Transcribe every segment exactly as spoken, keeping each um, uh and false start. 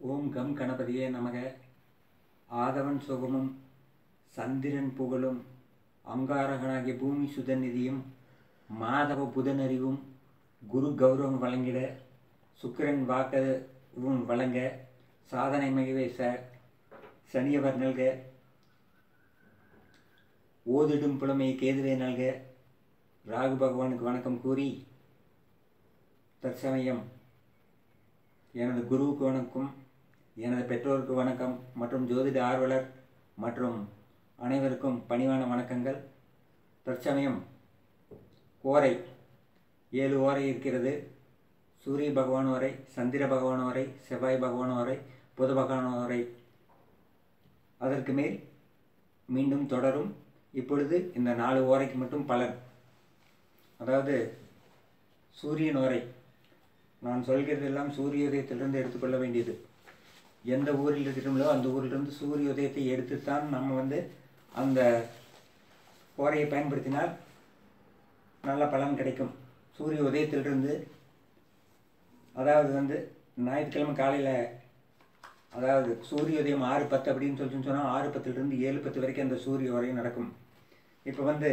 ஓம் come கணபதியே நமக. ஆதவன் சுகமும் சந்திரன் புகழும் அங்காரகனாகிய பூமி சுதநிதியும் மாதவ புதனறிவும் குரு கௌரவம் வழங்கிட சுக்கிரன் வாக்கவும் வழங்க சாதனை மகிழ்வை ச சனியவர் நல்க ஓதிடும் புலமை கேதுவே நல்க ராகு பகவானுக்கு வணக்கம் கூறி தற்சமயம் எனது குருவுக்கு வணக்கம், எனது பெற்றோருக்கு வணக்கம் மற்றும் ஜோதிட ஆர்வலர் மற்றும் அனைவருக்கும் பணிவான வணக்கங்கள். தற்சமயம் ஓரை ஏழு ஓரை இருக்கிறது. சூரிய பகவான் ஓரை, சந்திர பகவான் ஓரை, செவ்வாய் பகவான் ஓரை, புத பகவான் ஓரை. அதற்கு மேல் மீண்டும் தொடரும். இப்பொழுது இந்த நாலு ஓரைக்கு மட்டும் பலன். அதாவது சூரியன் ஓரை. நான் சொல்கிறது எல்லாம் சூரிய உதயத்திலிருந்து எடுத்துக்கொள்ள வேண்டியது. எந்த ஊரில் இருக்கிறோங்களோ அந்த ஊரிலிருந்து சூரிய உதயத்தை எடுத்துத்தான் நம்ம வந்து அந்த ஓரையை பயன்படுத்தினால் நல்ல பலன் கிடைக்கும். சூரிய உதயத்திலிருந்து, அதாவது வந்து ஞாயிற்றுக்கிழமை காலையில், அதாவது சூரிய உதயம் ஆறு பத்து அப்படின்னு சொல்லிட்டு சொன்னால் ஆறு பத்துலேருந்து ஏழு பத்து வரைக்கும் அந்த சூரிய ஓரை நடக்கும். இப்போ வந்து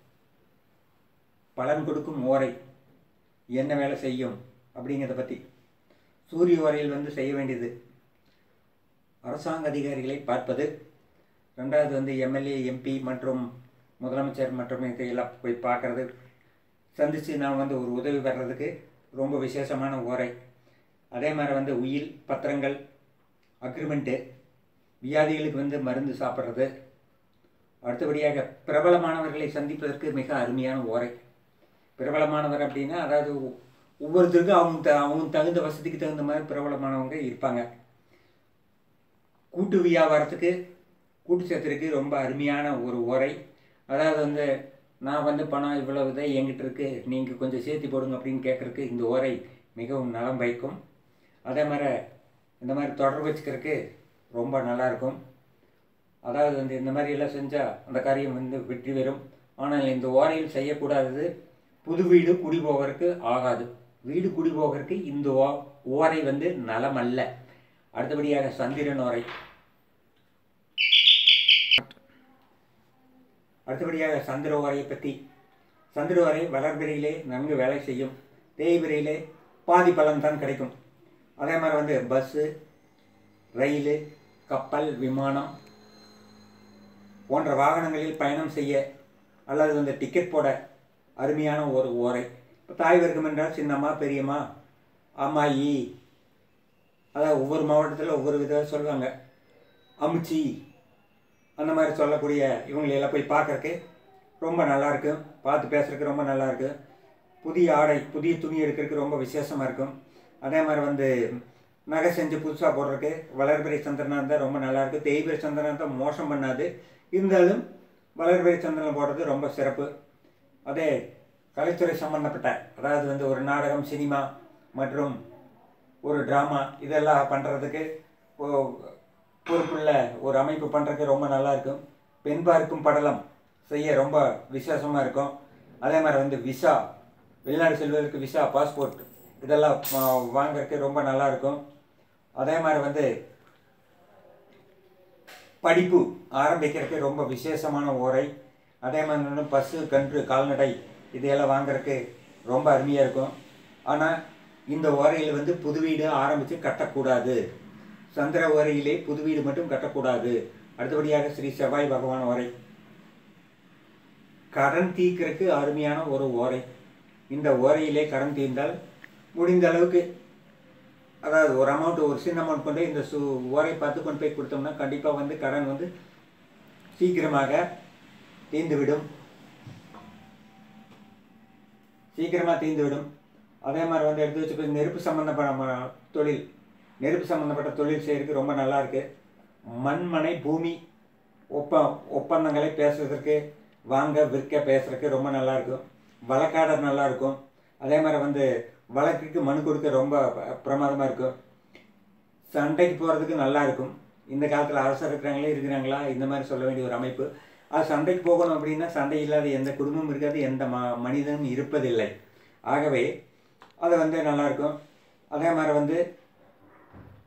பலன் கொடுக்கும் ஓரை என்ன வேலை செய்யும் அப்படிங்கிறத பற்றி. சூரிய ஓரையில் வந்து செய்ய வேண்டியது அரசாங்க அதிகாரிகளை பார்ப்பது, ரெண்டாவது வந்து எம்எல்ஏ எம்பி மற்றும் முதலமைச்சர் மற்றும் இதையெல்லாம் போய் பார்க்குறது, சந்தித்து நான் வந்து ஒரு உதவி பெறதுக்கு ரொம்ப விசேஷமான ஓரை. அதே மாதிரி வந்து உயில் பத்திரங்கள், அக்ரிமெண்ட்டு, வியாதிகளுக்கு வந்து மருந்து சாப்பிட்றது, அடுத்தபடியாக பிரபலமானவர்களை சந்திப்பதற்கு மிக அருமையான ஓரை. பிரபலமானவர் அப்படின்னா அதாவது ஒவ்வொருத்தருக்கும் அவங்க த அவங்க தகுந்த வசதிக்கு தகுந்த மாதிரி பிரபலமானவங்க இருப்பாங்க. கூட்டு வியாபாரத்துக்கு, கூட்டு சேர்த்துறதுக்கு ரொம்ப அருமையான ஒரு ஓரை. அதாவது வந்து நான் வந்து பணம் இவ்வளவு தான் என்கிட்ட இருக்குது, நீங்கள் கொஞ்சம் சேர்த்து போடுங்க அப்படின்னு கேட்குறதுக்கு இந்த ஓரை மிகவும் நலம் பயக்கும். அதே மாதிரி இந்த மாதிரி தொடர்பு வச்சுக்கிறதுக்கு ரொம்ப நல்லாயிருக்கும். அதாவது வந்து இந்த மாதிரி எல்லாம் செஞ்சால் அந்த காரியம் வந்து வெற்றி பெறும். ஆனால் இந்த ஓரையில் செய்யக்கூடாதது புது வீடு குடி போவதற்கு ஆகாது. வீடு குடி போவதற்கு இந்த ஓ ஓரை வந்து நலம் அல்ல. அடுத்தபடியாக சந்திரன் ஓரை. அடுத்தபடியாக சந்திர ஓரையை பற்றி. சந்திர ஓரை வளர்பிறையிலே நன்கு வேலை செய்யும், தேய்பிறையிலே பாதி பலன் தான் கிடைக்கும். அதே மாதிரி வந்து பஸ்ஸு, ரயிலு, கப்பல், விமானம் போன்ற வாகனங்களில் பயணம் செய்ய அல்லது வந்து டிக்கெட் போட அருமையான ஒரு ஓரை. இப்போ தாய் வர்க்கம் என்றால் சின்னம்மா, பெரியம்மா, அம்மாயி, அதாவது ஒவ்வொரு மாவட்டத்தில் ஒவ்வொரு விதம் சொல்லுவாங்க. அம்ச்சி அந்த மாதிரி சொல்லக்கூடிய இவங்களெல்லாம் போய் பார்க்குறக்கு ரொம்ப நல்லாயிருக்கும். பார்த்து பேசுகிறதுக்கு ரொம்ப நல்லாயிருக்கு. புதிய ஆடை, புதிய துணி எடுக்கிறதுக்கு ரொம்ப விசேஷமாக இருக்கும். அதே மாதிரி வந்து நகை செஞ்சு புதுசாக போடுறதுக்கு வளர்பிறை சந்திரனாக இருந்தால் ரொம்ப நல்லாயிருக்கு. தேய்பிறை சந்திரனாக இருந்தால் மோசம் பண்ணாது. இருந்தாலும் வளர்பிறை சந்திரன் போடுறது ரொம்ப சிறப்பு. அதே கலைத்துறை சம்பந்தப்பட்ட, அதாவது வந்து ஒரு நாடகம், சினிமா மற்றும் ஒரு ட்ராமா இதெல்லாம் பண்ணுறதுக்கு பொறுப்புள்ள ஒரு அமைப்பு பண்ணுறதுக்கு ரொம்ப நல்லாயிருக்கும். பெண் பார்க்கும் படலம் செய்ய ரொம்ப விசேஷமாக இருக்கும். அதே மாதிரி வந்து விசா, வெளிநாடு செல்வதற்கு விசா, பாஸ்போர்ட் இதெல்லாம் வாங்கிறதுக்கு ரொம்ப நல்லாயிருக்கும். அதே மாதிரி வந்து படிப்பு ஆரம்பிக்கிறதுக்கு ரொம்ப விசேஷமான ஓரை. அதே மாதிரி பஸ்ஸு, கன்று, கால்நடை இதையெல்லாம் வாங்கிறதுக்கு ரொம்ப அருமையாக இருக்கும். ஆனால் இந்த ஓரையில் வந்து புது வீடு ஆரம்பித்து கட்டக்கூடாது. சந்திர ஓரையிலே புது வீடு மட்டும் கட்டக்கூடாது. அடுத்தபடியாக ஸ்ரீ செவ்வாய் பகவான் ஓரை. கடன் தீர்க்கிறதுக்கு அருமையான ஒரு ஓரை. இந்த ஓரையிலே கடன் தீர்ந்தால் முடிந்த அளவுக்கு, அதாவது ஒரு அமௌண்ட், ஒரு சின்ன அமௌண்ட் கொண்டு இந்த சு ஓரை பார்த்து கொண்டு போய் கொடுத்தோம்னா கண்டிப்பாக வந்து கடன் வந்து சீக்கிரமாக தீர்ந்துவிடும். சீக்கிரமாக தீர்ந்துவிடும். அதே மாதிரி வந்து எடுத்து வச்சு நெருப்பு சம்மந்தப்பட்ட தொழில், நெருப்பு சம்மந்தப்பட்ட தொழில் செய்கிறதுக்கு ரொம்ப நல்லாயிருக்கு. மண்மனை பூமி ஒப்ப ஒப்பந்தங்களை பேசுறதுக்கு, வாங்க விற்க பேசுறதுக்கு ரொம்ப நல்லாயிருக்கும். வழக்காடர் நல்லாயிருக்கும். அதே மாதிரி வந்து வழக்குக்கு மனு கொடுக்க ரொம்ப பிரமாதமாக இருக்கும். சண்டைக்கு போகிறதுக்கு நல்லா இருக்கும். இந்த காலத்தில் அரசர் இருக்கிறாங்களே இருக்கிறாங்களா இந்த மாதிரி சொல்ல வேண்டிய ஒரு அமைப்பு. அது சண்டைக்கு போகணும் அப்படின்னா சண்டை இல்லாத எந்த குடும்பமும் இருக்காது, எந்த ம மனிதனும் இருப்பதில்லை. ஆகவே அது வந்து நல்லாயிருக்கும். அதே மாதிரி வந்து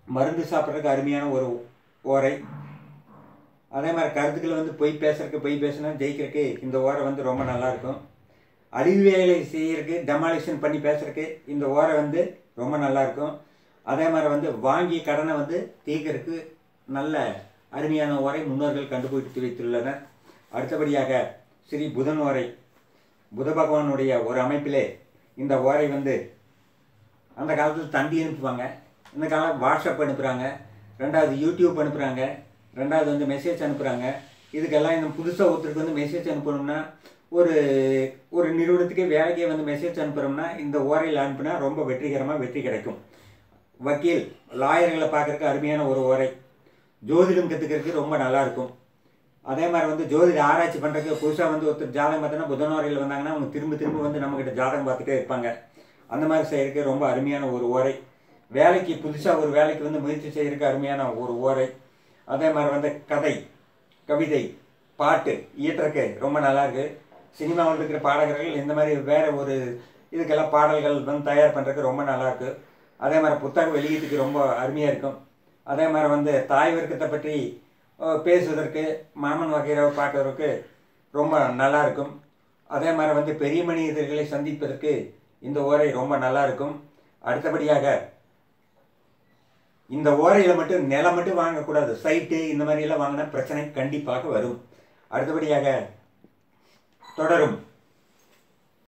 மருந்து சாப்பிட்றதுக்கு அருமையான ஒரு ஓரை. அதே மாதிரி கருத்துக்களை வந்து பொய் பேசுறதுக்கு பொய் பேசினா ஜெயிக்கிறதுக்கு இந்த ஓரை வந்து ரொம்ப நல்லாயிருக்கும். அழிவு வேலை செய்யறதுக்கு டெமாலிஷன் பண்ணி பேசுறதுக்கு இந்த ஓரை வந்து ரொம்ப நல்லாயிருக்கும். அதே மாதிரி வந்து வாங்கிய கடனை வந்து தீர்க்கறதுக்கு நல்ல அருமையான ஓரை முன்னோர்கள் கண்டுபிடித்து வைத்துள்ளனர். அடுத்தபடியாக ஸ்ரீ புதன் ஓரை. புத பகவானுடைய ஒரு அமைப்பிலே இந்த ஓரை வந்து அந்த காலத்தில் தந்தி அனுப்புவாங்க, இந்த காலம் வாட்ஸ்அப் அனுப்புகிறாங்க, ரெண்டாவது யூடியூப் அனுப்புகிறாங்க, ரெண்டாவது வந்து மெசேஜ் அனுப்புகிறாங்க. இதுக்கெல்லாம் இந்த புதுசாக ஒருத்தருக்கு வந்து மெசேஜ் அனுப்பணும்னா ஒரு ஒரு நிறுவனத்துக்கே வேலைக்கே வந்து மெசேஜ் அனுப்புகிறோம்னா இந்த ஓரையில் அனுப்புனா ரொம்ப வெற்றிகரமாக வெற்றி கிடைக்கும். வக்கீல் லாயர்களை பார்க்குறதுக்கு அருமையான ஒரு ஓரை. ஜோதிடம் கற்றுக்கிறதுக்கு ரொம்ப நல்லாயிருக்கும். அதே மாதிரி வந்து ஜோதிட ஆராய்ச்சி பண்ணுறதுக்கு புதுசாக வந்து ஒருத்தர் ஜாதகம் பார்த்தோன்னா புதனோரையில் வந்தாங்கன்னா அவங்க திரும்ப திரும்ப வந்து நம்மக்கிட்ட ஜாதகம் பார்த்துட்டே இருப்பாங்க. அந்த மாதிரி செய்கிறதுக்கு ரொம்ப அருமையான ஒரு ஓரை. வேலைக்கு புதுசாக ஒரு வேலைக்கு வந்து முயற்சி செய்கிறதுக்கு அருமையான ஒரு ஓரை. அதே மாதிரி வந்து கதை, கவிதை, பாட்டு இயற்றக்கு ரொம்ப நல்லாயிருக்கு. சினிமாவில் இருக்கிற பாடகர்கள் இந்த மாதிரி வேறு ஒரு இதுக்கெல்லாம் பாடல்கள் வந்து தயார் பண்ணுறதுக்கு ரொம்ப நல்லாயிருக்கு. அதே மாதிரி புத்தக வெளியீட்டுக்கு ரொம்ப அருமையாக இருக்கும். அதே மாதிரி வந்து தாய் வர்க்கத்தை பற்றி பேசுவதற்கு மாமன் வகைரவை பார்க்கறதுக்கு ரொம்ப நல்லாயிருக்கும். அதே மாதிரி வந்து பெரிய மனிதர்களை சந்திப்பதற்கு இந்த ஓரை ரொம்ப நல்லாயிருக்கும். அடுத்தபடியாக இந்த ஓரையில் மட்டும் நிலம் மட்டும் வாங்கக்கூடாது, சைட்டு இந்த மாதிரியெல்லாம் வாங்கினா பிரச்சனை கண்டிப்பாக வரும். அடுத்தபடியாக தொடரும்